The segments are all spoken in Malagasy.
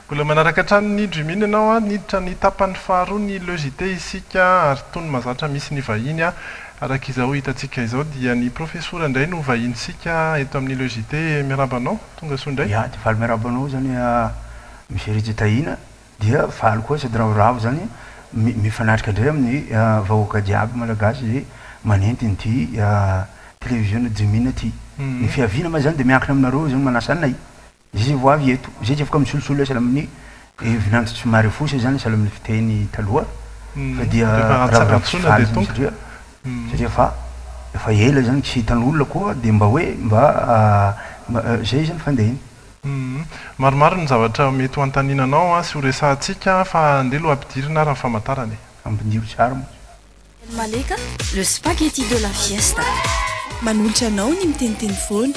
Mbola manaraka hatrany nidry mihiny ianao a niditra ny tapany faharoa ny logité isika ary tony mazatra misy ny vahiny a araka izao hitantsika izao dia ny profesora indray no vahinisika eto amin'ny logité miarabanao tonga soa indray. Ya, dia valy miarabanao zany misy Ritahina dia valy koa sady ravoravo zany mifanatrika indray amin'ny vahoaka jiaby malagasy izay manenty ity télévision Jimina ity. Ny fiaviana ma zany dia miankina aminareo zany manasa anay. Zay vao avy eto, zay tsy afaka misolosolo sahala amin'ny vinanto somary fosa zany sahala amin'ny fiteny taloha. Fa dia ravoravo sy faly zany satria fa efa ela zany tsy hitan'olona koa dia mba hoe mba zay zany fandehany. Maromaro ny zavatra mety ho antaninanao sy ho resahantsika fa andeha aloha ampidirina raha ny famantarany. Ampidiro tsara moa. Maleka, le spaghetti de la fiesta. Manolotra anao ny miteniteny foana.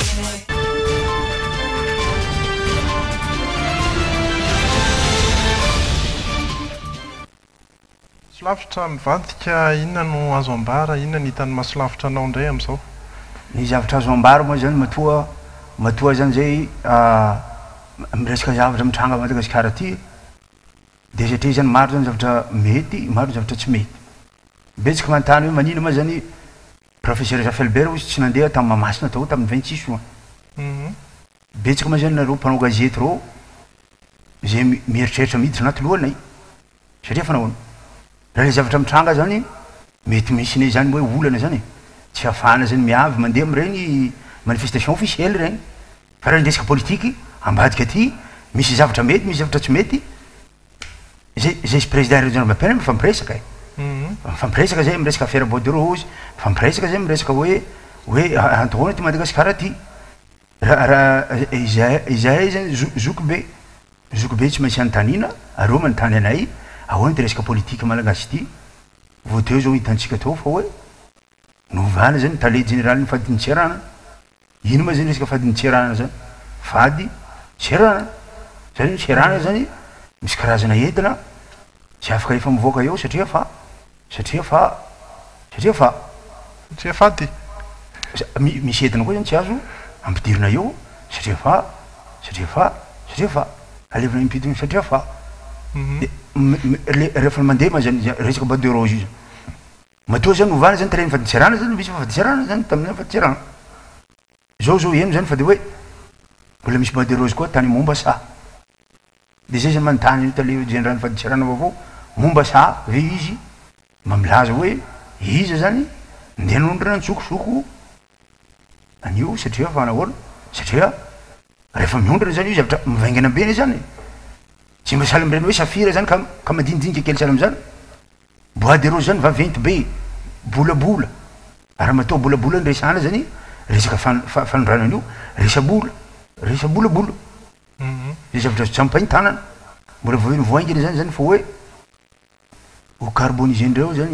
Solavitra mivadika inona no azo ambara, inona ny hitan'ny masolavitra anao indray amin'izao? Ny zavatra azo ambara moa zany matoa zany zay miresaka zavatra mitranga Madagasikara aty dia satria zany maro zany zavatra mety, maro zavatra tsy mety. Betsaka manontany hoe manino ma zany professeur Jafelbert hozy tsy nandeha tamin'ny Mahamasina tao tamin'ny 26 juin. Betsaka ma zany nareo mpanao gazety reo zay mieritreritra miditra anaty lohanay satria fanahoana raha le zavatra mitranga zany mety misy nay zany hoe olana zany tsy afahana zany miavy mandeha amin'ireny manifestation officielle regny fa raha ndesika politique ambadika aty misy zavatra mety misy zavatra tsy mety zay sy président régional Bapena mifampiresaka mifampiresaka zay miresaka affaire bordereau ozy mifampiresaka zay miresaka hoe antohona ty Madagasikara aty raha izahay zany zoky be tsy maintsy antanina areo manontany anay ahoana ty resaka politique malagasy ity vao teo zao hitantsika tao fa hoe novana zany tale général ny fadiny tserana ino ma zany resaka fadiny tserana zany fady tserana zany tserana zany misy karazana entana tsy afaka efa mivoaka eo satria fady misy entana koa zany tsy azo ampidirina eo satria fa alevina impidina satria fa rehefa mandeha ma zany resaka bordereau io matoa zany novana zany taleny faditserana zany misy faditserana zany tamin'ny faditserana zao eno zany fa dia hoe mbola misy bordereau koa tany Mombasa dia zay zany manontany io tale général faditserana vaovao Mombasa ve izy mamilaza hoe iza zany ndeha nondrana nitsokosoko anio satria fa nahoana satria rehefa miondrana zany io zavatra mivaingana be zany tsy mba sahala mireny hoe safira zany ka madinidinika kely sahala am'zany bois de rose zany vaventy be bolabola raha matao bolabola ny resana zany resaka fanondranan'io resa bolabola zay zavatra tsy ampahintanana mbola voaingina zany fa hoe ho carbonisé-ndreo zany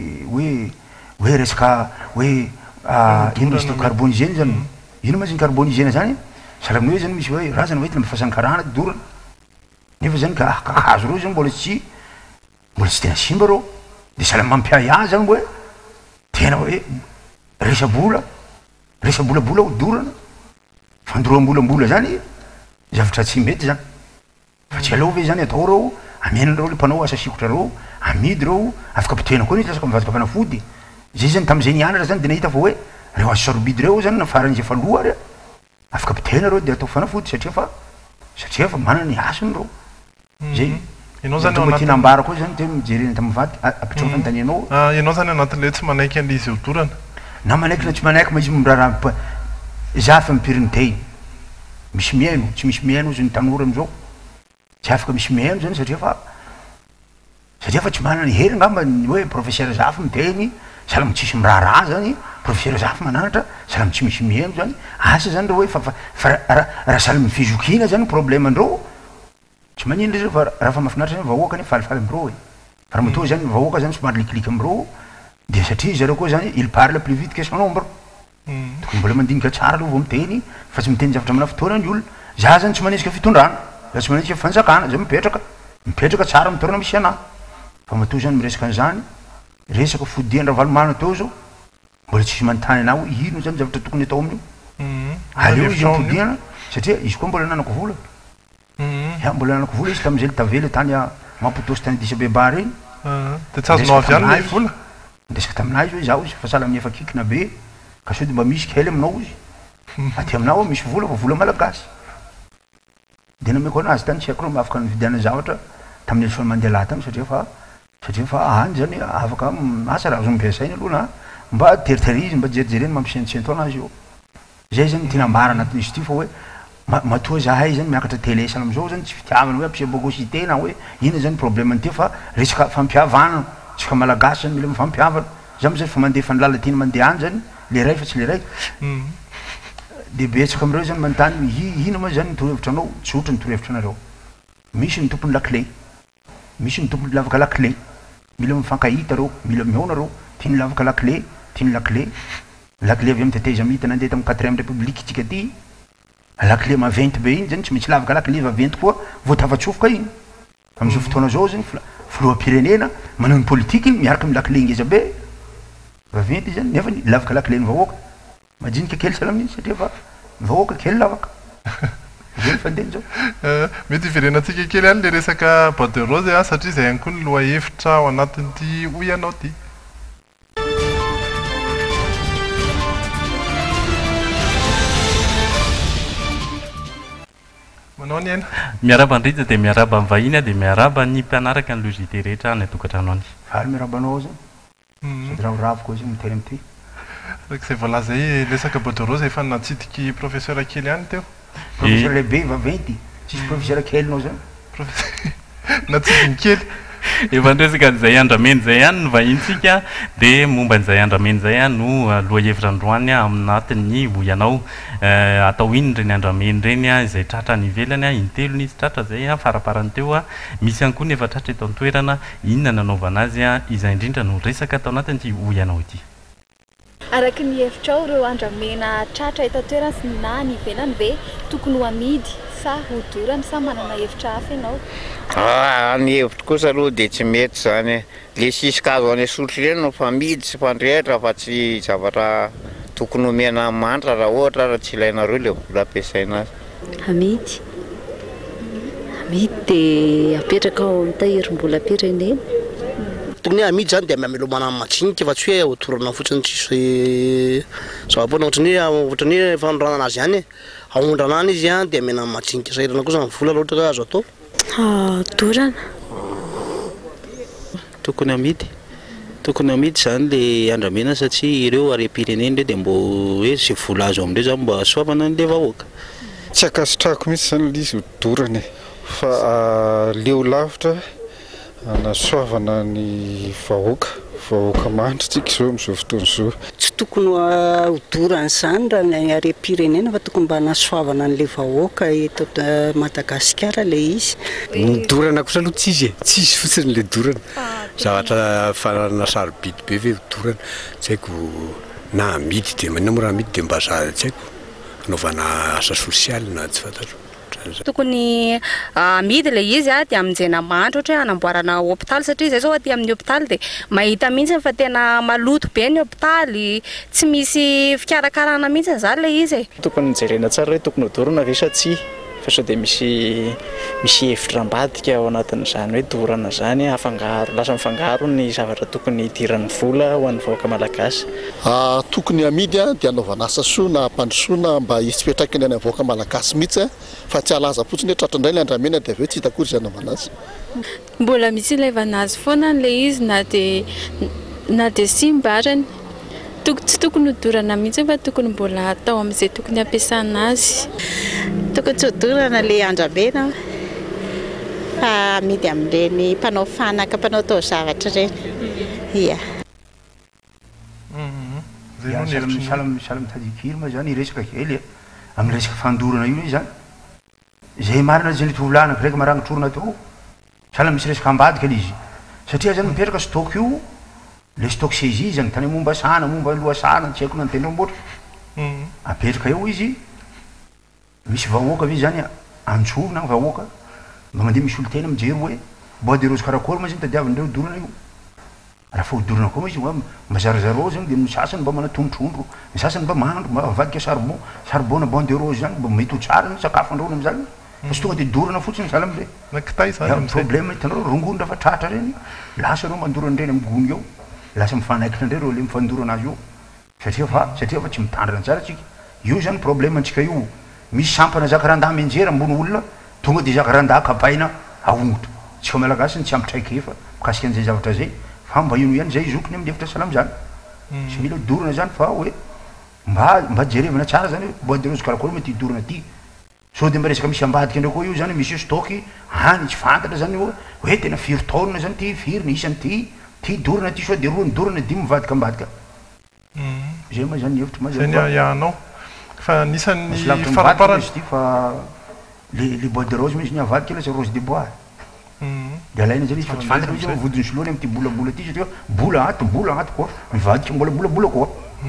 hoe resaka hoe ino misy carbonisé zany ino ma zany carbonisé zany sahala amin'ny hoe zany misy hoe razana hoe fahasankarana dorana nefa zany kakazo reo zany mbola tsy tena simba reo dia sahala mampiaya zany hoe tena hoe resa bolabola ho dorana fandoroam-bolambola zany zavatra tsy mety zany fa tsy aleo ve zany atao reo amenanareo le mpanao asa sikotra reo amidy reo afaka pitena koa nitasaka mivadika fanafody zay zany tamin'izay nianatra zany dia nahita fa hoe reo asa sarobidy reo zany nafarany zay faloha re afaka pitena reo dia atao fanafody satria fa manana ny asany reo zay tonga tiana ambara koa zany te mijerena tamivady apitrao fanontanianao ianao zany anatin'le tsy manaiky an'izy odorana na manaiky na tsy manaiky ma izy miraharaha za fa mipiriny misy miaino tsy misy miaino izy ny tanora am'izao tsy afaka misy miaino zany satria fa tsy manana hery ngamba hoe professeur Zafa miteny sahala mitsisy miraharaha zany professeur Zafa mananatra sahala mitsy misy miaino zany asa zany reo hoe fa raha sahala mifizokina zany problème andreo tsy manino izy fa raha fa mahafinaritra zany vahoaka ny falifaly am'reo e fa raha matoa zany vahoaka zany somary likiliky am'reo dia satria zareo koa zany il parle plus vite que son ombre tokony mbola mandinika tsara aloha vao miteny fa tsy miteny zavatra amina fotoana ny olona za zany tsy manesika fitondrana za tsy manesika fanjakana za mipetraka tsara mitorana misy anahy fa matoa zany miresaka an'izany resaka fodian-draha valomana teo zao mbola tsisy manontany anao ino zany zavatra tokony atao amin'io aleo izy mifodiana satria izy koa mbola nanako vola Ya mbola anako vola izy tamin'izay tavela tany mampotosy tany Disabeba reny. Dia tsy azonao avy ihany ilay vola? Ndesaka taminahy izy hoe zaho izy fa sahala amin'ny efa kikina be ka sao dia mba misy kely aminao izy. Aty aminao misy vola fa vola malagasy. Dia nameko anazy tany tsy haiko hoe afaka nividiana zavatra tamin'ny Nelson Mandela tany satria fa any zany afaka asa raha azo mampiasaina aloha na mba teritehiry mba jerijereny mampisentsento anazy io. Zay zany tiana ambara anatin'izy ity fa hoe matoa zahay zany miakatra télé sana am'izao zany tsy fitiavana hoe psychobogosité na hoe ina zany problème ty fa resaka fampihavana tsika malagasy zany mila mifampihavana za zany fa mandeha fanilala tiany mandeha any zany le ray fa tsy le ray de betsaka amireo zany manontany ina ma zany torohevitra anao tsy ohatry ny torohevitra anareo misy ny tompony lakle misy ny tompony lavaka lakle mila mifankahita reo mila mihaona reo tiany lavaka lakle tiany lakle lakle avy amin'ny teteza mihita nandeha tamin'ny 4e république tsika ty lakle maventy be iny zany tsy maintsy lavaka lakle vaventy koa voatavatsofoka iny am'izao fotoana zao zany filoha-pirenena manao ny politika iny miaraka amin'ny lakle ngeza be vaventy zany nefa ny lavaka lakle ny vahoaka majinika kely sahala amin'iny satria fa vahoaka kely lavaka zay fandeny zao mety iverenantsika kely any le resaka bois de rose satria zay ihany koa ny loha hevitra ao anatin'ity hoy anao ty. Manao ny aina miaraba ndritra dia miaraba amin'ny vahiny dia miaraba ny mpianaraka ny logité rehetra any atokantrano any. Vary miarabanao zany sady ravoravo koa zay mitery am'ty. Izay voalaza zay resaka bois de rose efa natsidiky professeur kely ihany teo. Professeur lehibe vaventy tsisy professeur kelynao zany. Natsidiny kely. Efa ndresaka an'izay andrameny zay ihany ny vahintsika dia momba an'izay andrameny zay no loha hevitra androany aminatin'ny hoyanao atao iny reny andrameny reny izay tratra ny ivelany intelo n'izy tratra zay faraparany teo misy ihany koa ny efa tratra eto an-toerana inona nanaovana azy izay indrindra no resaka atao anatin'ity hoyanao ity. Araky ny hevitrao ireo andramena tratra eto an-toerana sy na ny ivelany ve tokony ho amidy sa hodorany sa manana hevitra hafa ianao? Ny hevitro kosa aloha dia tsy mety zany le sisika azo any sotro ireny no famidy sy fandrehatra fa tsy zavatra tokony omena mantra raha ohatra raha tsy ilainareo le vola ampiasaina azy. Amidy dia apetraka ao amin'ny tahirim-bola pirenena. Tokony amidy zany dia mamelomana majinika fa tsy hoe hodorana fotsiny tsisy zavapoana ohatrany hoe fanondranana azy ihany aondranana izy dia amena majinika sahirana kosa ny vola loatra ka azo atao. Dorana. Tokony amidy zany le andramena satria ireo harem-pirenena ireo dia mbo hoe zay vola azo amindreo zany mba asoavana n'le vahoaka. Tsy akasitrahako mihitsy zany le izy hodorany fa leo lavitra anasoavana ny vahoaka mantritsika izao amin'izao fotoana izao. Tsy tokony hodorany zany raha ny harem-pirenena fa tokony mba anasoavana n'le vahoaka eto Madagasikara le izy. Ny dorana kosa aloha tsisy fotsiny le dorana zavatra fanana sarobidy be ve dorana tsy haiko na amidy dia manamora amidy dia mba tsy haiko anaovana asa sosialy na tsy fantatro. Tokony amidy le izy dia aminjena mandro ohatra hoe anamboarana hôpitaly satria zay zao aty amin'ny hôpitaly dia mahita mihitsy fa tena maloto be ny hôpitaly tsy misy fikarakarana mihitsy zany le izy. Tokony jerena tsara hoe tokony hodorana ve sa tsy fa sao dia misy hevitra ambadika ao anatin'izany hoe dorana zany afangaro lasa mifangaro ny zavatra tokony hidiran'ny vola ho an'ny vahoaka malagasy. Tokony amidy dia anaovana asa soa na ampandrosoana mba hisy fiantraikany any vahoaka malagasy mihitsy fa tsy alaza fotsiny hoe tratrandray le andramena dia aveo tsy hita kory izay anaovana azy. Mbola misy ilaivana azy foana le izy na dia simba arany. Tsy tokony hodorana mihitsy fa tokony mbola atao amin'izay tokony ampiasana azy. Tokony tsy hodorana le andramena fa amidy amin'ireny mpanao fanaka mpanao taozavatra ireny. Ia. Sahala mitadikiry ma zany resaka kely amin'ny resaka fandorana io zany zay marina zay nitovolana raiky maragnitrorona teo sahala misy resaka ambadika le izy satria zany mipetraka stock io le stock saisie zany tany momba sana momba loha sana tsy haiko na nitendromboatra apetraka eo izy misy vahoaka ve zany antsovina vahoaka mba mandeha misy olo tena mijery hoe bois de rose karakory ma zany tadiavin'ireo dorana io raha fa hodorana koa ma izy mba zarazarao zany dia ny sasany mba manatontrondro ny sasany mba mahandro mba avadika charbon na bois de rose zany mba mety ho tsara ny sakafo andrahoana amin'izany fa sy tonga dia dorana fotsiny salam re nakitay zany problème hitanareo rongony rehefa tratra reny lasa reo mandorana reny amin'ny gony eo lasa mifanaikitra indray reo le mifandorana azy io satria fa tsy mitandrina tsara tsika io zany problème antsika io misy sampana zakarandaha menjera ambony olona tonga dia zakarandaha kapaina aongotra tsika malagasy ny tsy ampitraika efa mikasika an'izay zavatra zay fa mba ino ihany zay zokony amin'ny efitra salamy zany tsy mila dorana zany fa hoe mba jerevana tsara zany hoe boîte de rose karakory mety dorana ty so dia mba resaka misy ambadika indray koa io zany misy stock any tsy fantatra zany hoe tena firy taonina zany ty firy ny isany ty dorana ty so dia roa ny dorana dimy mivadika ambadika zay ma zany hevitra ma zany iahanao fa nisan'ny faraparany ty fa le boîte de rose misy ny avadika lasa rose de bois dia alaina zany izy fa tsy fantatra izy vodiny soloany am'ty bolabola ty satria bola anaty koa mivadika mbola bolabola koa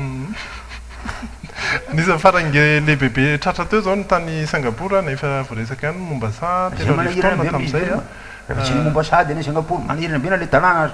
nisy farange lehibehibe tratra teo zao ny tany Singapour nefa voaresaka ihany momba sa tena leftaona tamin'izay rehefa tsy ny momba sady any Singapour manirina be na le tanàna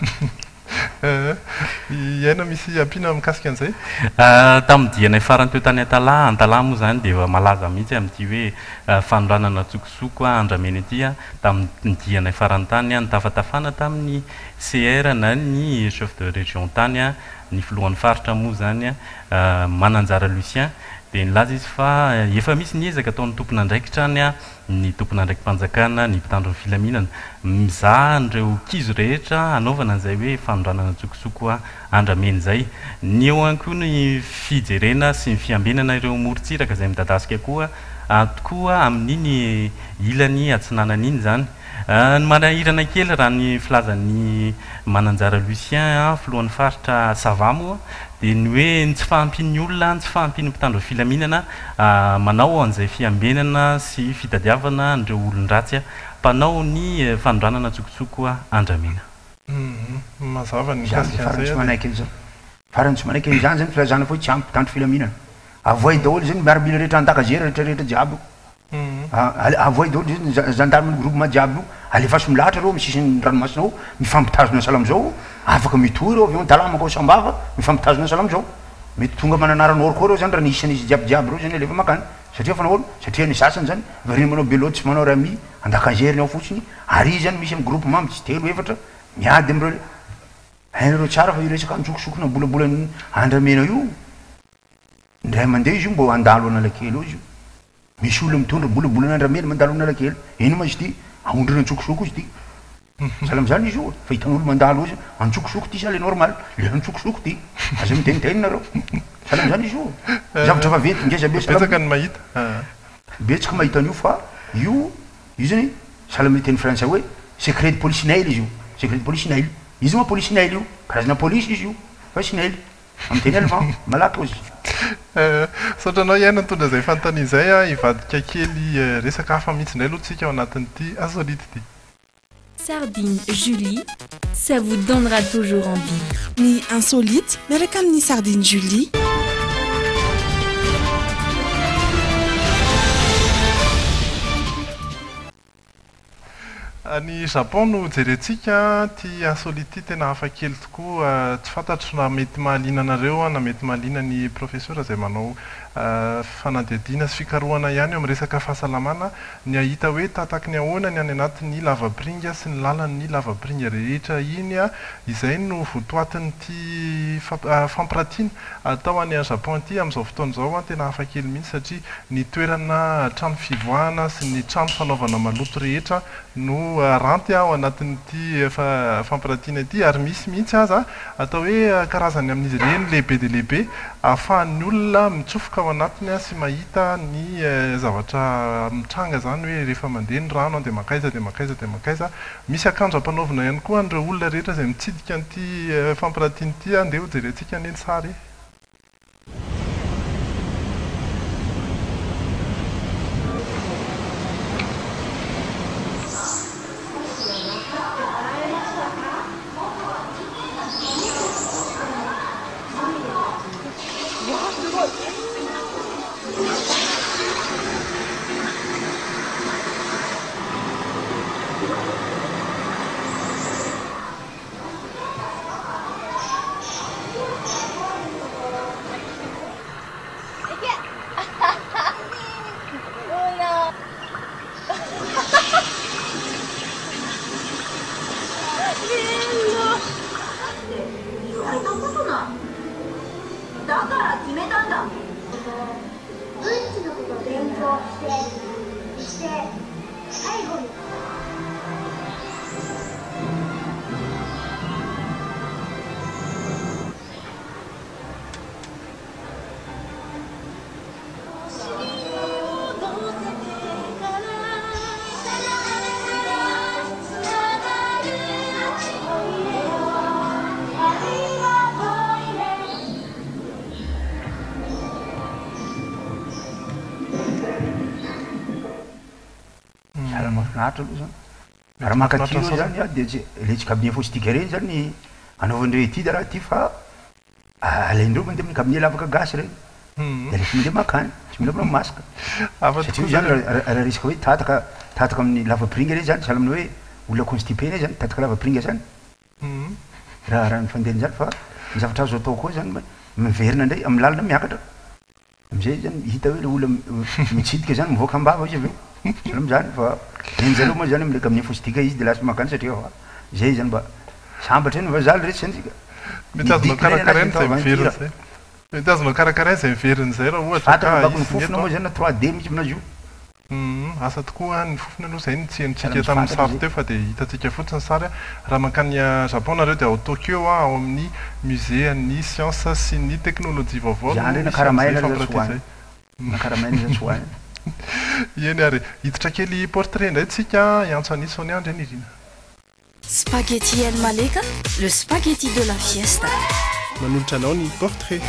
iaina misy ampiana mikasika an'izay tamin'ny dianay farany teo tany Antalaha moa zany dia malaza mihitsy amin'ity hoe fanondranana tsokosoko andramena ity tamin'ny dianay farany tany nitafatafana tamin'ny CR na ny chef de région tany ny filohan'ny faritra moa zany Mananjara Lucien dia nilaza izy fa efa misy niezaka ataon'ny tompona andraikitrany ny tompona andraiki-panjakana ny mpitandro ny filaminana mizaha an'ireo kizo rehetra anaovana an'izay hoe fanondranana tsokosoko andramena izay ny eo any koa ny fijerena sy ny fiambenana ireo morontsiraka izay midadasika koa tokoa amin'iny ilany atsinanan'iny zany ny manahirana kely raha ny filazan'ny Mananjara Lucien filohan'ny faritra Savamo dia ny hoe ny tsy fahampian'ny olona ny tsy fahampian'ny mpitandro filaminana manao an'izay fiambenana sy fitadiavana n'ireo olon-dratsy mpanao ny fanondranana tsokosoko andramena mazava ny farany tsy manaiky an'izany farany tsy manaiky an'izany zany filazana foe tsy ampy mpitandro filaminana avoay daholo zany miarabila rehetra andakazera rehetrarehetra jiaby avoay daholo zany gendarme groupement jiaby io alefaso milahatra reo misisiny ranomasina ao mifampitazona salamy zao afaka mitohy reo avy eo talama kao sambava mifampitazona salamy zao mety tonga mananaran'oro koa reo zany raha nisany jiabijiaby reo zany alefa makany satria fanaolo satria ny sasany zany variny manao beloty tsy manao rami andakazeriny ao fotsiny ary zany misy amin'ny groupement mitsy telo efatra miady am'ireo hainareo tsara fa iresaka antsokosokona bolabola andramena io ndray mandeha izy io mbo andalo analakely eo izy io misy olona mitondra bolabolana andramena mandalo analakely ino ma izy ty aondrana antsokosoko izy ty salamy zany izy io fa hitan'olo mandalo izy antsokosoko ty sa le normal le antsokosoko ty aza mitenitenareo salamy zany izy io zavatra fa venty ngeza be betsaka ny mahita betsaka mahitan'io fa io zany salamy teny français hoe secret de polichinelle izy io secret de polichinelle izy ma polichinelle io karazana polisy izy io fa chinelle amin'ny teny allemand malaky izy satranao iaina nitondra izay fanontany izay hivadika kely resaka hafa mihitsy indray aloha tsika ao anatin'ity insolite ity Sardine Julie, ça vous donnera toujours envie. Ni insolite, miaraka amin'ny Sardine Julie. Ny Japon no jerentsika ty insolite tena hafa kely tokoa tsy fantatro na mety mahaliana anareo na mety mahaliana ny professeur izay manao fanadihadiana sy fikarohana ihany eo amin'ny resaka fahasalamana ny ahita hoe tataky ny ahoana ny any anatin'ny lavabringa sy ny lalan'ny lavabringa rehetra iny izay no votoatin'ity fampirantiana atao any Japon ity amin'izao fotoan'izao tena hafa kely mihitsy satria ny toerana trano fivoahana sy ny trano fanaovana maloto rehetra no ranty ao anatin'ity fampirantiana ity ary misy mihitsy aza atao hoe karazany amin'izy ireny lehibe dia lehibe ahafahan'ny olona mitsofoka ao anatiny sy mahita ny zavatra mitranga zany hoe rehefa mandeha ny rano dia makaiza dia makaiza dia makaiza misy akanjo ampanaovina ihany koa an'ireo olona rehetra izay mitsidika an'ity fampirantiana ity andeha ho jerentsika ny sary tena mahafinaritra aloha zany raha makaty aloha zany dia le cabinet faustique reny zany anaovandreo ety raha ty fa alaindreo mandeha amin'ny cabinet lavaka gasy reny dia rehefa mandeha makany tsy mila mana masaka satria zany raha risque hoe tataka amin'ny lava-piringa reny zany sahala amin'ny hoe olona constipé reny zany tataka lava-piringa zany raha nyfandehany zany fa ny zavatra azo atao koa zany miverina indray amin'ny lalana miakatra amizay zany hita hoe le olona mitsidika zany mivoaka ambava izy aveo sahala am'zany fa eny zareo moa zany am'le cabinet faustique izy dia lasa makany satria fa zay zany mba sambatra eny va zaly rehetra zany sika mety azonao karakarainy zay miveriny zay mety azonao karakarainy zay miveriny zay raha ohatra ka ny fofona moa zany 3D mihitsy amin'azy io asa tokoa ny fofona aloha zay nitsika tamin'ny sary teo fa dia hitantsika fotsiny sary raha mankany Japon nareo dia ao Tokyo ao amin'ny musée ny science sy ny teknolojia vaovao eny ary hiditra kely portrait indray tsika iantso anisy Sonia andray ny irina Spaghetti El Maleka, le spaghetti de la fiesta. Manolotra anao ny portrait.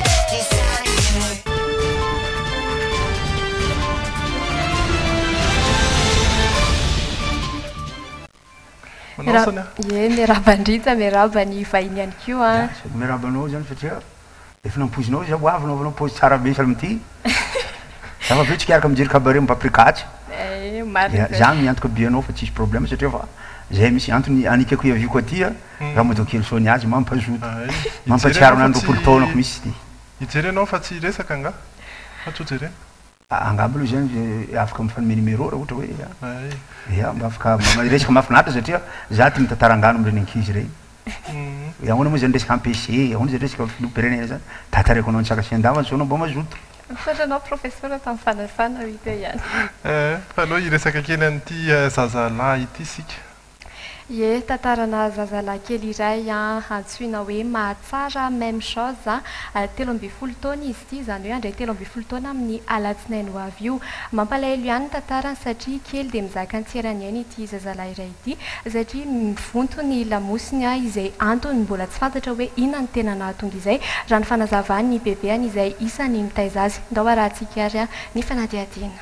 Miaraba indrindra miaraba ny vahiny ihany koa miarabanao zany satria efa nampozinao izy hoavinao avanao paozy tsara be salamity zava-be tsika araka mijery cabaret mipaprikatsy za miantoka bianao fa tsisy problème satria fa zay misy antony anikako iaviko aty raha modokely Sonia azy mampazoto mampatsiaro ny andropolo taonako misy ty ijery anao fa tsy resaka anga fa tsy jerena angamba aloha zany afaka mifanome numéro raha ohatra hoe ia mba afaka resaka mahafinaritra satria za ty mitantarangano am'ireny ankizy reny ahoana moa zany resaka ampc ahoana zany resaka filopirenena zany tatareko anao nitsaka sy-andavany sonao mba mazoto fatranao professeur tamin'ny fanasana ito ihany fa aloha iresaka kely an'ity zazalahy ity sika Ye tatarana zazalahy kely iray antsoina hoe Mahatsara même chose 13 taona izy ity zany hoe andray 13 taona amin'ny alatsinainy ho avy io mampalahelo ihany tantarany satria kely dia mizaka antserany ainy ity zazalahy iray ity satria mivonto ny lamosiny izay antony mbola tsy fantatra hoe inona ny tena nahatonga izay raha ny fanazavany ny bebeany izay isany mitaiza azy ndao arahantsika ary ny fanadihadiana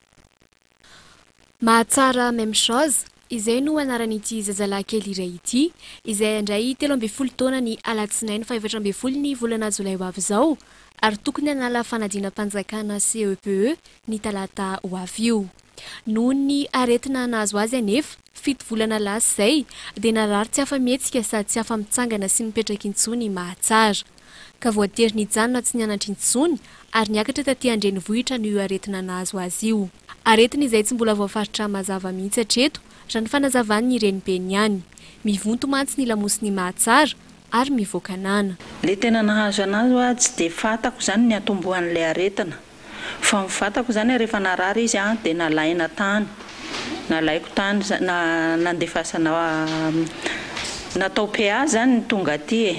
Mahatsara même chose izay no anaran'ity zazalahy kely iray ity izay andray 13 taona ny alatsinainy fa 14 ny volana jolay ho avy izao ary tokony hanala fanadinam-panjakana CEPE ny talata ho avy io noho ny aretina nahazo azy anefa 7 volana lasa izay dia narary tsy afa-mihetsika sady tsy afa-mitsangana sy mipetraka intsony Mahatsara ka voatery nijanona tsy nianatra intsony ary niakatra taty Andrenivohitra no aretina nahazo azy io aretina izay tsy mbola voafaritra mazava mihitsy hatreto raha ny fanazavany ny renibeny ihany mivonto mantsy ny lamosiny Mahatsara ary mivoakanana le tena nahazo anazy tsy dia fatako zany ny atombohan'ilay aretina fa mifatako zany rehefa narary izy dia nalaina tany nalaiko tany nandefasana natao PA zany ny tonga aty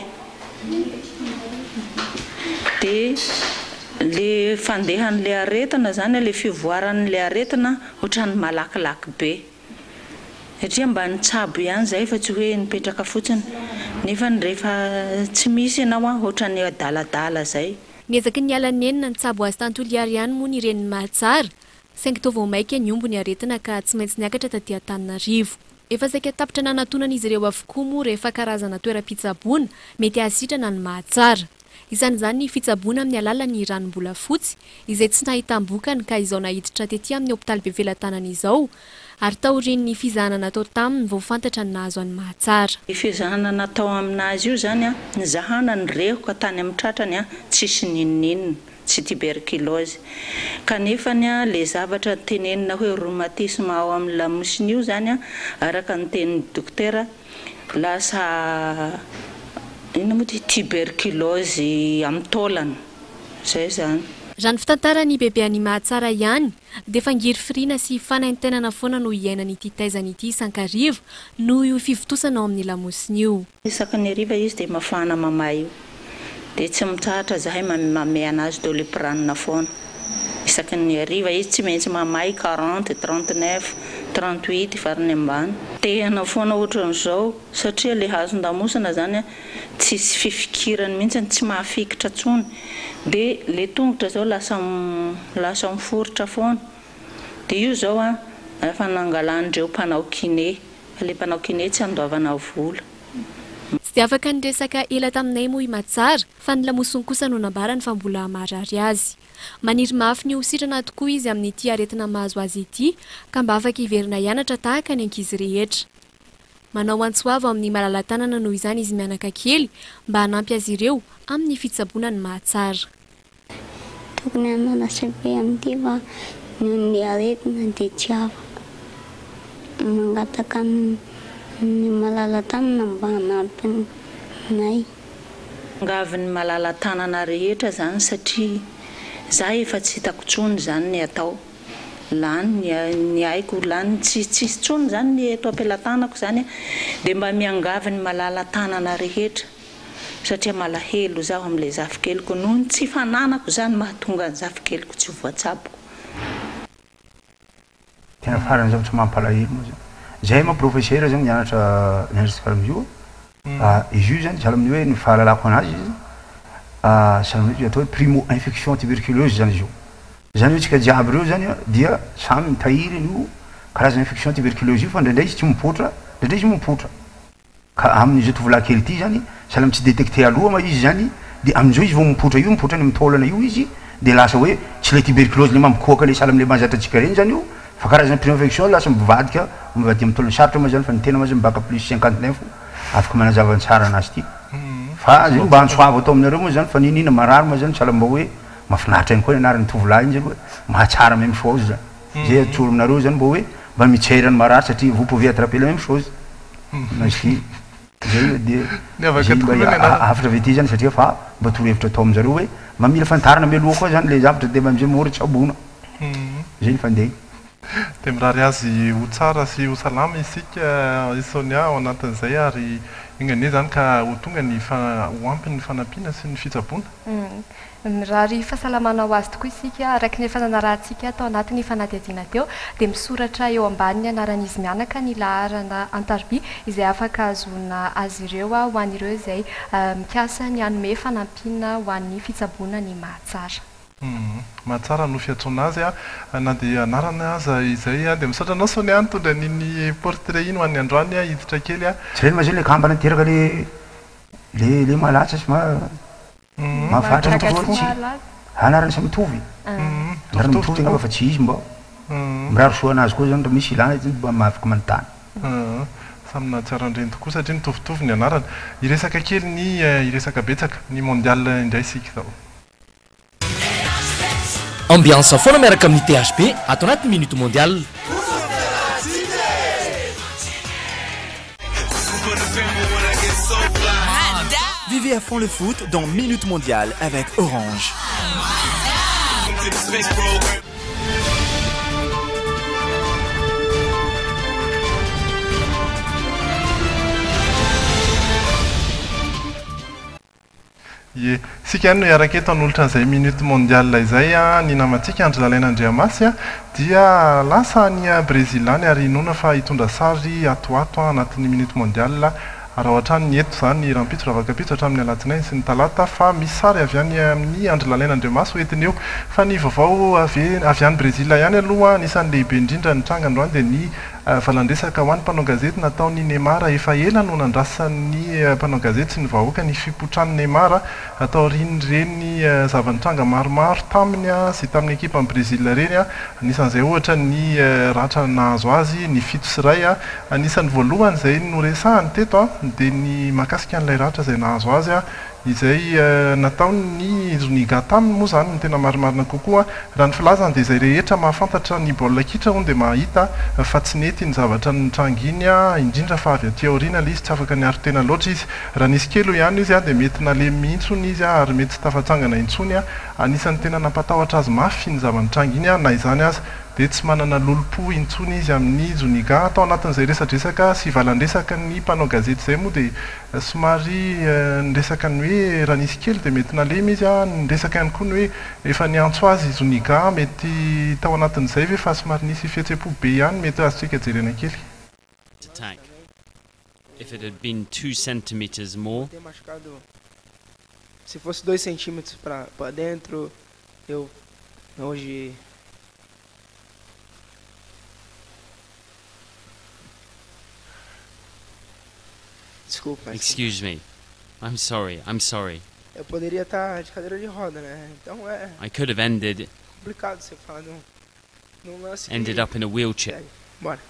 dia le fandehan'ilay aretina zany le fivoaran'ilay aretina ohatrany malakilaky be satria mba nitsabo ihany zay fa tsy hoe nipetraka fotsiny nefa rehefa tsy misy ianao ohatrany adaladala zay niezaka ny alanenina nitsabo azy tantoliary ihany moa ny reniny Mahatsara saingy toa vao maika ny ombo ny aretina ka tsy maintsy niakatra taty Antananarivo efa saika tapitra nanatonan'izy ireo avokoa moa rehefa karazana toeram-pitsaboana mety ahasitrana ny Mahatsara izany zany ny fitsaboana amin'ny alalan'ny ranom-bolafotsy izay tsy nahitambokany ka izao nahiditra tetỳ amin'ny hôpitaly Bevelantanana izao ary taorian'ny fizahana natao taminy vao fantatra ny nahazo any Mahatsara. Fizahana natao aminazy io zany nizahana ny rehekoka tany amin'ny tratrany tsisy ninninina tsy tuberculose kanefany le zavatra tenenina hoe rhumatisme ao amin'ny lamosiny io zany araka ny tenin'ny dokotera lasa ina moa tuberculose amin'ny taolana zay zany raha ny fitantarany bebeany Mahatsara ihany dia fangiry firina sy fanaintenana foana no iainany ity taizany ity isan-karivo no io fivotosana ao amin'ny lamosiny io isaky ny hariva izy dia mafana mamay io dia tsy mitsahatra zahay mamay anazy doliprane foana isaky ny hariva izy tsy maintsy mamay 40 39 38 farany ambany tehana foana ohatran'izao satria le hazon-damosina zany tsisy fifikirany mihitsy tsy mahafikitra tsony dia le tongotra zao lasa miforotra foana dia io zao efa nangalan'ireo mpanao kiné le mpanao kiné tsy andoavana vola. Tsy dia afaka niresaka ela taminay moa i Matsara fa ny lamosiny kosa no nambarany fa mbola marary azy. Maniry mafy ny hositrana tokoa izy amin'ity aretina mahazo azy ity ka mba afaka hiverina hianatra tahaka ny ankizy rehetra. Manao antsoava amin'ny malala-tanana noho izany izy mianaka kely mba hanampy azy ireo amin'ny fitsaboana ny Mahatsara. Tokony hananasa be amin'ity fa ny aretina dia tsy afaka mangataka ny malala-tanana mba hanampy nay. Ngavin'ny malala-tanana rehetra zany satria za efa tsy hitako tsony zany ny atao. Lany ny haiko lany tsisy tsony zany ny eto ampelantanako zany dia mba miangavy ny malala-tanana rehetra satria malahelo zaho amin'ilay zafikeliko noho ny tsy fananako zany mahatonga ny zafikeliko tsy voatsaboko. Tena farany zavatra mampalahelo moa zany. Zay ma professeur zany nianatra karaha izy io zany sahala amin'ny hoe ny fahalalako anazy izy sahala amin'ny atao hoe primo infection tuberculose zany izy io. Zany hoe tsika jiaby reo zany dia samy mitahiry io karazana infection tuberculose io fa ndraindray izy tsy mipotra, ndraindray izy mipotra. Ka amin'izao tovolahy kely ity zany sahala amin'ny tsy détecté aloha ma izy zany dia amin'izao izy vao mipotra io mipotra ny mitolana io izy dia lasa hoe tsy le tuberculose le mamikoaka le sahala amin'le mahazatra antsika reny zany io fa karazana primo infection lasa mivadika mitolana sarotra ma zany fa ny tena ma zany baka plus 59 afaka manazava ny tsara anazy ity. Fa zany mba antsoavo atao aminareo moa zany fa ninina marary ma zany sahala mba hoe mahafinaritra ihany koa ny anaran'ny tovolahy iny zany hoe mahatsara même chose zany. Zay atsoro aminareo zany mba hoe mba mitserany marary satria vous pouvez attraper la même chose. Nasy zay dia mba afatra ve ty zany satria fa mba torohevitra atao amin'izareo hoe mba mila fantarina mialoha koa zany le zavatra dia mba am'izay mora tsaboana. Zay ny fandeha. Dia mirary azy ho tsara sy ho salama isika Sonia ao anatin'izay ary ingane zany ka ho tonga ny ho ampy ny fanampiana sy ny fitsaboana. Mirary fahasalamana ho azy tokoa isika araka ny efa nanarahantsika tao anatin'ny fanadihadiana teo dia misoratra eo ambaniny anaran'izy mianaka ny laharana antarby izay afaka azoana azy ireo ho an'ireo izay mikasa ny hanome fanampiana ho an'ny fitsaboana ny Mahatsara. Mahatsara no fiantsoana azy na dia anarana aza izay dia misaotra anao Sonia nitondra niny portrait iny ho an'ny androany hiditra kely. Tsy reny ma zay le kambana teraka le malatsa sy mahafatra mitovy anarany samy mitovy. Anarany mitovy ngamba fa tsy izy mba mirary soa anazy koa zany raha misy ilana izy mba mahafaka manontany. Samina tsara indreny tokoa satria mitovitovy ny anarany. Iresaka kely ny iresaka betsaka ny mondial indray isika izao. Ambiance foana miaraka amin'ny THP ato anaty minute mondiale. Vivez à fond le foot dans Minute Mondiale avec Orange. Sika no iaraka eto an'olatra an'izay minute mondiale izay ny namantsika Andry Lalaina Andriamasy dia lasa ny Brésil any ary inona fa hitondra sary atoato anatin'ny minute mondiale raha ohatra ny eto zany ny rampitso ravakapitso hatramin'ny alatsinainy sy ny talata fa misy sary avy any amin'ny Andry Lalaina Andriamasy hoentiny eo fa ny vaovao avy any Brésil ihany aloha anisan'ny lehibe indrindra ny tranga androany dia ny valandresaka ho an'ny mpanao gazety nataony Neymar efa ela no nandrasan'ny mpanao gazety sy ny vahoaka ny fipotrany Neymar atao reny zavanitranga maromaro taminy sy tamin'ny ekipa amin'ny Brésil reny anisan'izay ohatra ny ratra nahazo azy ny fito sy ray anisan'ny voalohany izay noresahany teto dia ny mahakasika an'ilay ratra izay nahazo azy izay nataony Zuniga taminy moa zany ny tena marimarina kokoa raha ny filazany dia izay rehetra mahafantatra ny baolina kitra hono dia mahita fa tsy nety ny zavatra ny tranginy indrindra fa avy aty aoriana ilay izy tsy afaka niaro tena loatra izy raha nisy kelo ihany izy dia mety nalemy intsony izy ary mety tsy tafatsangana intsony anisan'ny tena nampatahotra azy mafy ny zavanitranginy na izany azy dia tsy manana lolo-po intsony izy amin'ny Zuniga atao anatin'izay resadresaka sy valandresaka ny mpanao gazety izay moa dia somary niresaka ny hoe raha nisy kely dia mety nalemy izy niresaka ihany koa ny hoe efa niantso azy Zuniga mety tao anatin'izay ve fa somary nisy fihetsem-po be ihany mety azotsika jerena kely. If it had been 2 centimeters more. Se fosse 2 centímetros para dentro, eu hoje Desculpa. Excuse me. I'm sorry. Eu poderia estar de cadeira de roda, né? Então I could have ended complicado você falar num lance. Ended up in a wheelchair. Bora.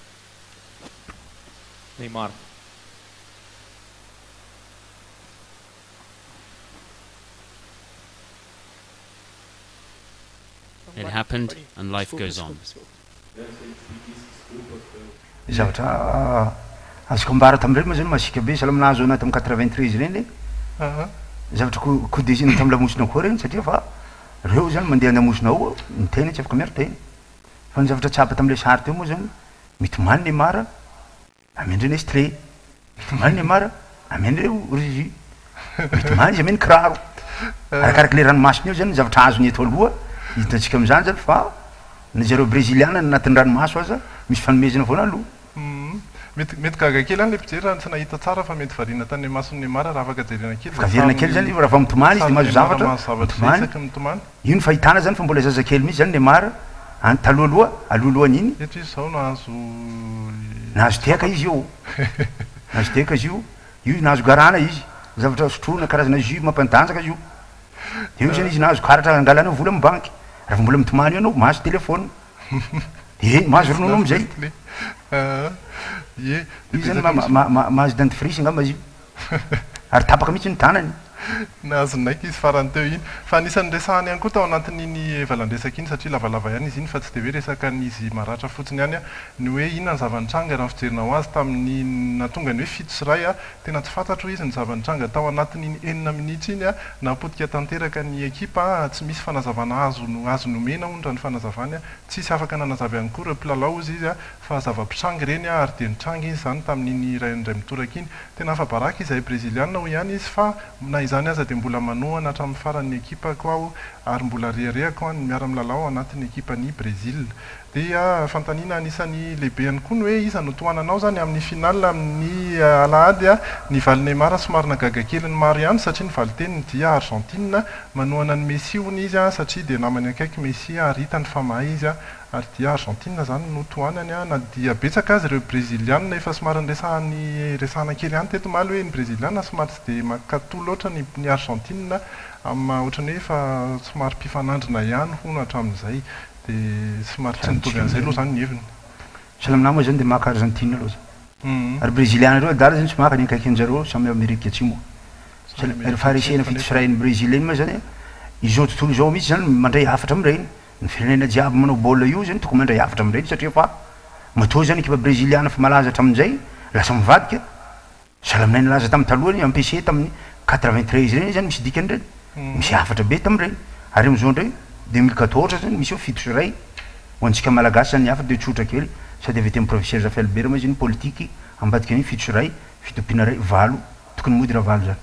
Neymar. It happened and life goes on. Zavatra azo kambara tamindreny moa zany masika be sahala aminazy ao anaty 93 reny zavatra kodezina tamin'ny lamosina koa reny satria fa reo zany mandeha namosina ao ny tena tsy afaka miaro tena fa ny zavatra tsapa tamin'ilay sary teo moa zany mitomany Neymar amendry Nestlé mitomany Neymar amendry Rugy mitomany izy ameny kiraro arakaraka le ranomasina eo zany ny zavatra azo ny eto aloha hitantsika amin'izany zany fa ny zareo brésiliana anatin'ny ranomaso aza misy fanomezana foana aloha mety gaga kely any le mpijery raha tsy nahita tsara fa mety variana tany mason'ny Neymar raha afaka jerena kely kaverina kely zany raha fa mitomany izy de mahazo zavatra mitomany io ny fahitana zany fa mbola zazakely mihitsy zany Neymar talohaloha alohalohany iny eto izy zao nahazo teka izy io nahazo teka izy io nahazo garana izy zavatra sotroina karazana jus mampantanjaka izy io de io zany izy nahazo karatra angalana vola amin'ny banky raha mbola mitomany io anao mahazo telefôna mahazo ronono amizay izy zany mahazo dentifrice angamba izy io ary tapaka mihitsy ny tanany nahazo naiky izy farany teo iny fa anisan'ny resahany ihany koa tao anatin'iny valan-dresaka iny satria lavalava ihany izy iny fa tsy de hoe resaka n'izy maratra fotsiny ihany ny hoe inona ny zavanitranga raha fijerina ho azy tamin'ny natonga ny hoe fito sy ray tena tsy fantatro izy ny zavanitranga tao anatin'iny 9 minitra iny napotika tanteraka ny ekipa tsy misy fanazavana azo nomena ondra ny fanazavany tsisy afaka nanazavy ihany koa reo mpilalao izy izy fa zava-pitrangy reny ary de nitrangy izy zany tamin'iny ray mitoraka iny tena afa-baraka izahay brésiliana ho ihany izy fa na izany aza de mbola manohana hatramin'ny faran'ny ekipa ko aho ary mbola reharehako ny miara-milalao anatin'ny ekipa ny Brésil dia fantaniana anisany lehibe ihany koa ny hoe iza no tohananao zany amin'ny final amin'ny alahady ny valy Neymar somary nagaga kely ny maro ihany satria ny valiteny dia Argentine manohana ny Messi hono izy satria de namany akaiky Messi ary hitany fa mahay izy ary dia Argentine zany no tohanany na dia betsaka azy ireo brésiliana efa somary resahana kely ihany teto maly hoe ny brésiliana somary tsy de makatò loatra ny Argentine ohatrany hoe efa somary mpifanandrina ihany hono hatramin'izay de somary tsy nitovy an'izay aloha zany ny heviny salamina moa zany de maka Argentine aloha zany ary brésiliana reo dara zany tsy maka ny akaikinjareo samy Amerika atsimo rehefa resena fito sy ray ny Brésil iny moa zany izao tontolo izao mihitsy zany mandray hafatra amin'ireny ny firenena jiaby manao baolina io zany tokony mandray hafatra amin'ireny satria fa matoa zany ekipa brésiliana fa malaza hatramin'izay lasa mivadika salamina nalaza tamin'ny talohany ampese tamin'ny 93 reny zany misy dikany reny misy hafatra be tamin'ireny ary am'izao ndray 2014 zany misy eo fito sy ray ho antsika malagasy zany hafatra de tsotra kely sady avy temy professeur Jafel Bera moa zany politiky ambadika ny fito sy ray fitopina ray valo tokony mody raha valo zany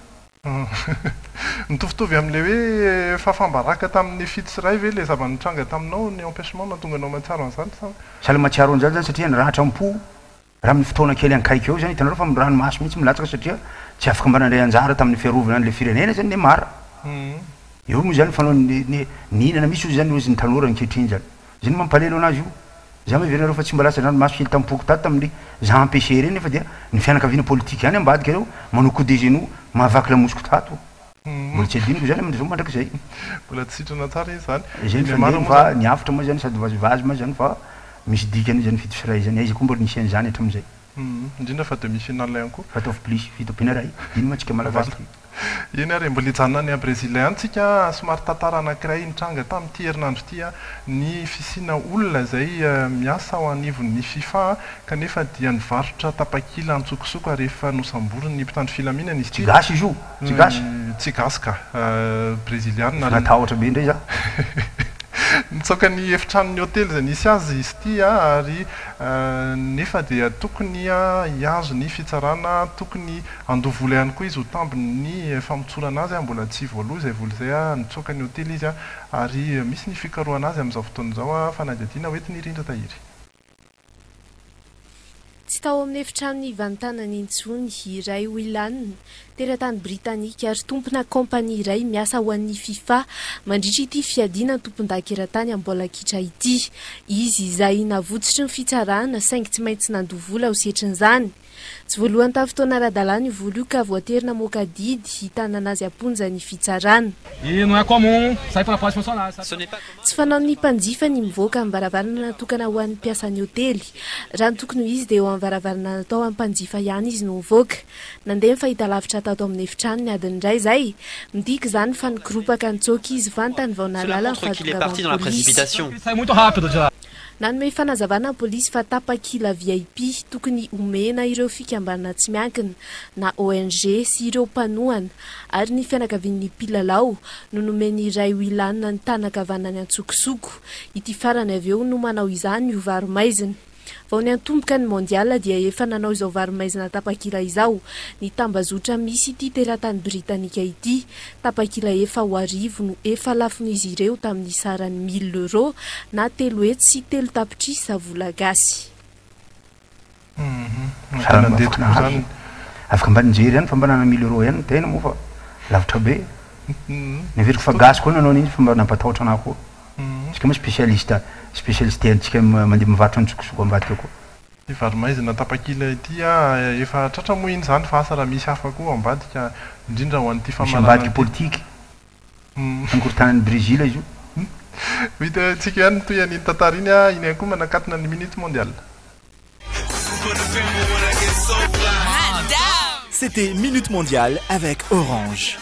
mitovitovy am'le hoe fafambaraka tamin'ny fito sy ray ve le zavanitranga taminao ny empêchement mahatonga anao mahatsiaro an'izany sahala mahatsiaro an'izany zany satria ny rahatra-po raha amin'ny fotoana kely ankaiky eo zany hitanareo fa ranomaso mihitsy milatsaka satria tsy afaka mba nandray anjara tamin'ny fiarovana an'le firenena zany Neymar eo moa zany fanao nihinana misy io zany ozy ny tanora ankehitriny zany zany mampalelo anazy io za maverina fa tsy mba lasa ranomaso fily tampoko tato tamin'ny Jean Pesce reny nefa dia ny fianakaviana politika ihany ambadika reo manao coup de genou mahavaky lamosiko tato mbola tsy adiniko zany am'zao mandrakizay mbola tsy sitrana tsara izy zany zany fandeha fa niafatra moa zany sady vazivazy moa zany fa misy dikany zany fito sy ray zany aiza koa mbola nisy an'izany hatramin'izay indrindra fa demi-finale ihany koa fataovy plus fitopina ray ino mantsika malagasy eny ary mbola hijanona ny Brésilien antsika somary tantara anankiray nitranga tamin'ity herinandro ity ny fisiana olona zay miasa ao anivon'ny FIFA kanefa dia nivarotra tapakila antsokosoko ary efa nosamboriny ny mpitandro filaminana izy tsy gasy izy io tsy gasy tsy gasy ka brésiliana natahotra be indray za nitsoka ny efitranony hôtely zay nisy azy izy ity ary nefa dia tokony hiazo ny fitsarana tokony andovola ihany koa izy ho tambiny ny famitsorana azy mbola tsy voaloha izay vola izay nitsoka ny hôtely izy ary misy ny fikarohana azy amin'izao fotoana izao fanadihadiana hoentiny irindra tahiry tsy tao amin'ny efitranony vantanany intsony iray Wilan teratany Britanika ary tompona kompania iray miasa ho an'ny FIFA mandritra ity fiadiana tompon-daka eran-tany am-bola kitra ity. Izy izay navotsitry ny fitsarana saingy tsy maintsy nandovola ho setrin'izany. Tsy voalohany tamin'ny fotoana ara-dalàna io vola io ka voatery namoaka didy hitana anazy amponja ny fitsarana. Tsy fanaon'ny mpanjifa ny mivoaka amin'ny varavarana natokana ho an'ny mpiasan'ny hôtely. Raha ny tokony ho izy dia eo amin'ny varavarana natao amin'ny mpanjifa ihany izy no mivoaka. Nandeha fahitalavitra tato amin'ny efitrano ny adiny iray izay. Midika izany fa nikoropaka ny tsoky izy fantany vao nalala ny fahatongavana polisy. Nanome fanazavana ny polisy fa tapakila VIP tokony omena ireo fikambanana tsy miankina na ONG sy ireo mpanohana ary ny fianakavian'ny mpilalao no nomeny iray ho ilanina ny tanakavanany antsokosoko. Ity farany avy eo no manao izany io varomaizina. Vao ny antomboka ny mondial dia efa nanao izao varomaizina tapakila izao. Ny tambazotra misy ity teratany Britanika ity, tapakila efa ho arivo no efa lafon'izy ireo tamin'ny sarany 1000 € na 3 hetsy sy 3 tapitrisa vola gasy. Afaka mba nijery ihany fa mba nana 1000 € ihany tena moa fa lavitra be. Neveriko fa gasy koa nanao n'iny fa mba nampatahotra anahy koa. Tsika moa spécialiste antsika mandeha mivarotra antsokosoko ambadika koa. Ny varomaizina tapakila ity efa tratra moa iny zany fa asa raha misy hafa koa ambadika indrindra ho an'ity famarana. Ambadika politika. Ankorontanan'ny Brésil izy io. Vita tsika ihany toy an'iny tantara iny iny koa manakatona ny minute mondiale. C'était Minute Mondiale avec Orange.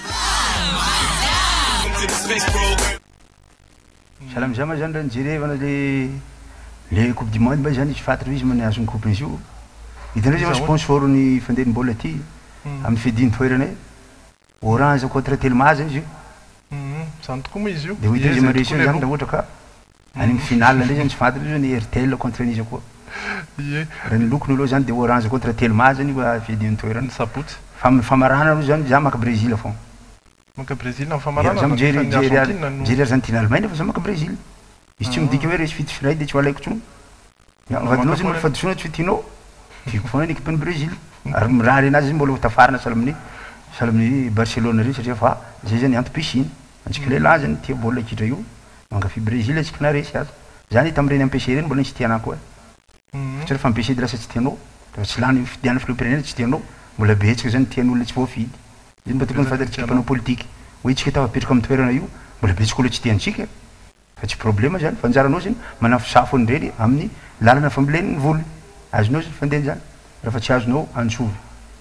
Salam zama zany raha nijerevana le coupe du monde zany izy fatry izy mahazo ny coupe izy io. Hitanao zany sponsor ny fandehan'ny bola aty amin'ny fidiny toerana Orange contre Telmaz izy io. Zany tokoa moa izy io. Dia hita izy maresy zany raha ohatra ka any amin'ny finale ndray zany tsy fantatra izy ny RTL contre nizy koa. Raha ny lokony aloha zany dia Orange contre Telmaz zany io fidiny toerana. Sabotsy. Famarana aloha zany za maka Brésil fô. Maka Brésil amin'ny famarana. Jery Argentine Allemagne fa za maka Brésil. Izy tsy midika hoe resy fito firay dia tsy ho alaiko tsony. Vadinao zany fadisoana tsy fitinao. Tiako foana ny équipe-ny Brésil. Ary mirary anazy mbola tafarina salamin'ny Barcelone reny satria fa zay zany antom-pisiny. Antsika lehilahy zany tia baolina kitra io. Mankafy Brésil antsika na resy azy. Zany hita amin'ireny MPC reny mbola tsy tianao koa. Satria fa MPC dia lasa tsy tianao. Tsy lany fidiana filopirenena tsy tianao. Mbola betsaka zany tian'olona tsy voafidy. Zany mba tokony fantatritsika mpanao politika. Hoe tsika tafapetraka amin'ny toerana io, mbola betsaka olona tsy tiantsika. Fa tsy problema zany, fa anjaranao zany manafosafo an'ireny amin'ny lalana famboleny ny vola. Azonao zany fandeha zany. Raha fa tsy azonao antsovy.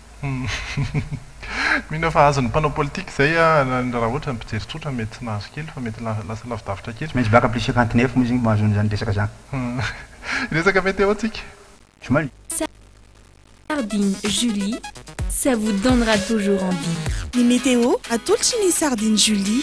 Mino fa azon'ny mpanao politika zay raha ohatra ny mpijery tsotra mety tsy nahazo kely fa mety lasa lavidavitra kely. Tsy maintsy baka plus 59 moa zany mahazo an'izany resaka zany. Resaka météo antsika. Somali. Sardine Julie, ça vous donnera toujours envie. Ny météo atolotry ny Sardine Julie.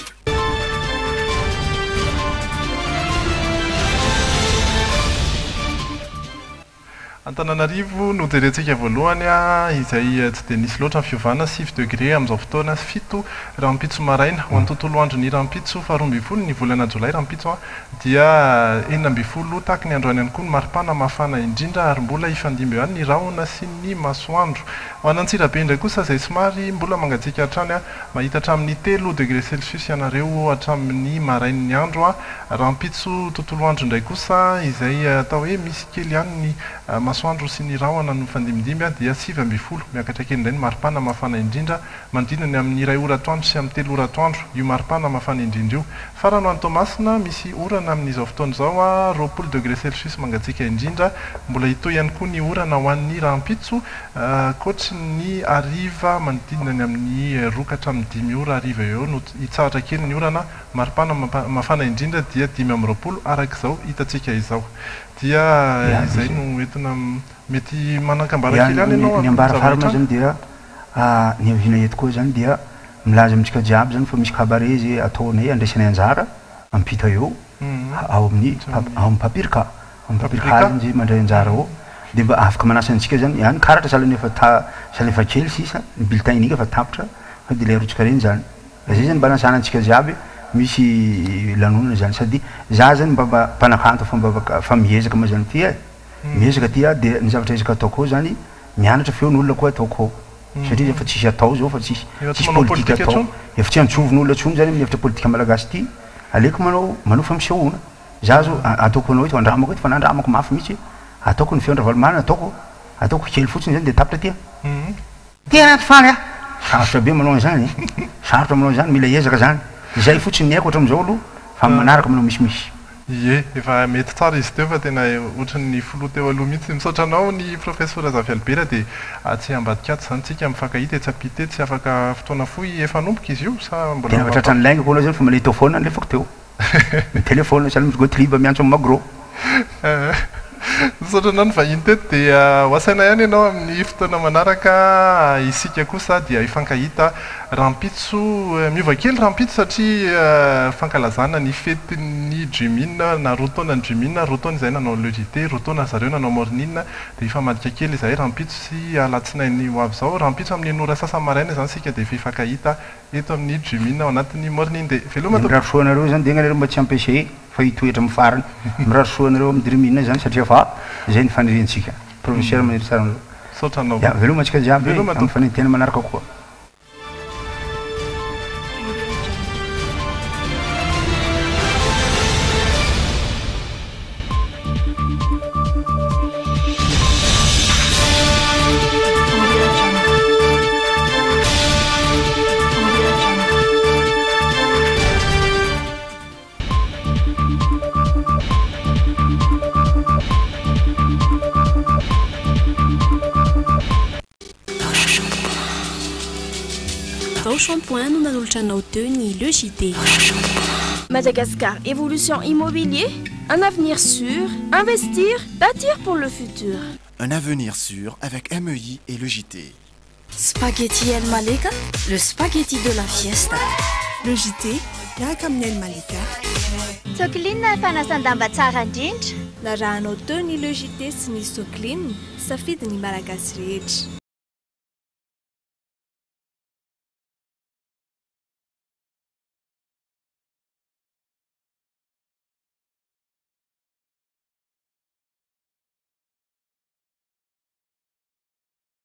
Antananarivo no jerentsika voalohany izay tsy dia nisy loatra ny fiovana 6 degré amin'izao fotoana 7 rahampitso maraina ho an'ny tontolo andro ny rahampitso fa 12 ny volana jolay rahampitso dia 9 taky ny androany ihany koa ny maripana mafana indrindra ary mbola ifandimby ihany ny rahona sy ny masoandro ho an'Antsirabe indray kosa izay somary mbola mangatsiaka hatrany mahita hatramin'ny 3 degré celsius ianareo hatramin'ny marain'ny andro rahampitso tontolo andro indray kosa izay atao hoe misy kely ihany ny masoandro sy ny rahona no fandimidimby dia 7 miakatra kely indray ny maripana mafana indrindra mandrinany amin'ny 2 ora atoandro sy amin'ny 3 ora atoandro io maripana mafana indrindra io fa raha no any Tomasina misy orana amin'izao fotoana izao 20 degré celsius mangatsiaka indrindra mbola hitoy ihany koa ny orana ho an'ny rahampitso koatry ny ariva manodidina ny amin'ny 2 hatramin'ny 5 ora ariva eo no hitsahatra kely ny orana maripana mafana indrindra dia 5 arak'izao hitantsika izao dia izay no entina mety manakambara kely ihany ianao ny ambara farana zany dia ny avina eto koa zany dia milaza amintsika jiaby zany fa misy kabaret zay ataonay andraisanay anjara ampita eo ao amin'ny papirka zany zay mandray anjara ao dia mba afaka manasa antsika zany ihany karatra salefa kely sisa ny bulletin inika fa tapitra fa dia ilay arotsika reny zany zay zany mba nasana antsika jiaby misy lanonana zany sady za zany mba mpanakanto fa miezaka ma zany ty miezaka ty dia ny zavatra ezaka ataoko ao zany mianatra feon'olona koa ataoko ao satria efa tsisy atao zao fa tsisy politika atao efa tsy antsovin'olona tsony zany amin'ny efitra politika malagasy ity aleko manao fampisehoana za zao ataoko anao hoe andramako eto fa nandramako mafy mihitsy ataoko ny feondra valomana ataoko kely fotsiny zany de tapitra tia tia anaty faly a sarotra be manao an'izany sarotra manao an'izany mila ezaka zany zay fotsiny ny aiko hatram'izao aloha fa manaraka manao misimisy ie efa mety tsara izy teo fa tena ohatran'ny folo teo aloha mihitsy misaotra anao ny professeur Zavy Albera dia tsy ambadikato zany tsika mifankahita etsapite tsy afaka fotoana foy efa nomboka izy io sa mbola tena matratra ny lainga koa anao zany fa mila téléphone nalefako teo téléphone sahala misy goatriba miantso amin'ny magro misaotra anao ny vahiny teto dia hoasaina ihany ianao amin'ny fotoana manaraka isika kosa dia ifankahita rampitso miova kely rampitso satria fankalazana ny fetin'ny Jumine na roa taona ny Jumine roa taona izay nanao logité roa taona zareo nanao mornine dia ifamadika kely izay rampitso sy alatsinainy ho avy izao rampitso amin'ny nora sasamaraina zany sika dia efa ifankahita eto amin'ny Jumine ao anatin'ny mornine dia veloma mirarosoanareo zany dia nareo mba tsy ampese fa hitoetra amin'ny farany mirarosoanareo amin'ny Jumine zany satria fa zay ny faniriantsika professeur maniry tsara anareo saotra anao veloma antsika jiaby amin'ny fanintena manaraka koa Shampoing, nous avons le JT. Madagascar, évolution immobilier, un avenir sûr, investir, bâtir pour le futur. Un avenir sûr avec MEI et le JT. Spaghetti El Malika, le spaghetti de la fiesta. Le JT, Yakamnel Malika. Soklin fanasandamba tsara indrindra. La rahanao teo ny le JT sy ny Soklin, safidy ny malagasy rehetra.